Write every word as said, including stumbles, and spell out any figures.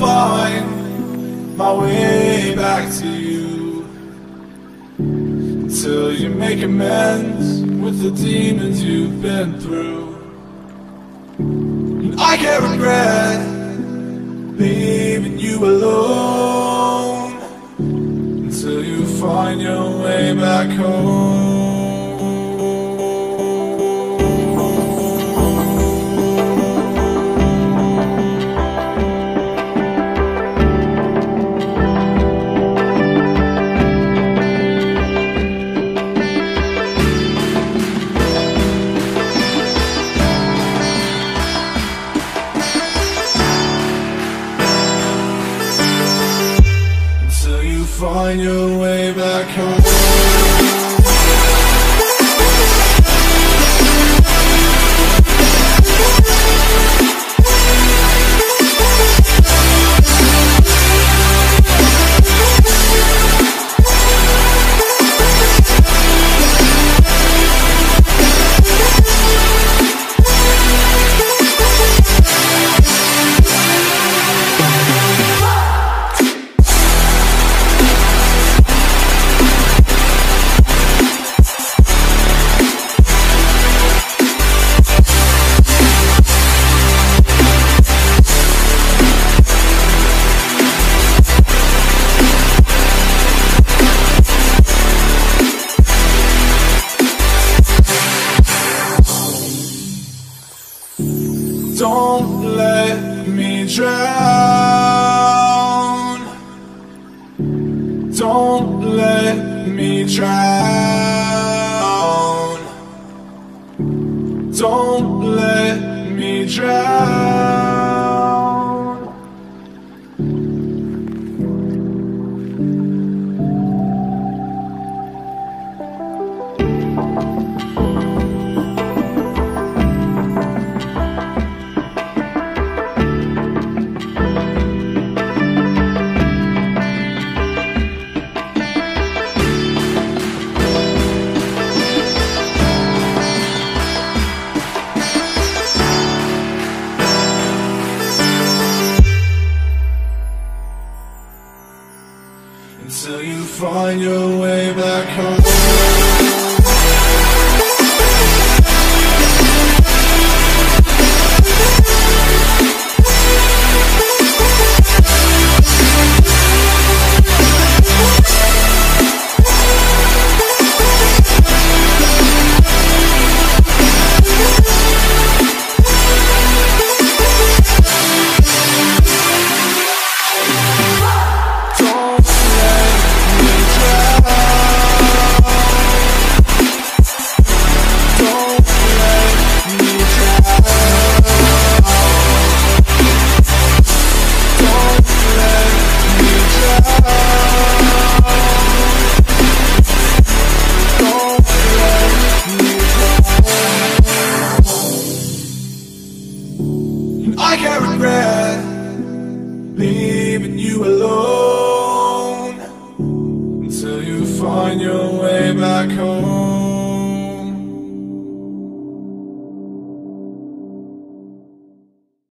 find my way back to you, until you make amends with the demons you've been through. And I can't regret leaving you alone, until you find your way back home. Find your way back home. Don't let me drown. Don't let me drown. Don't let me drown. Until you find your way back home. I can't regret leaving you alone, until you find your way back home.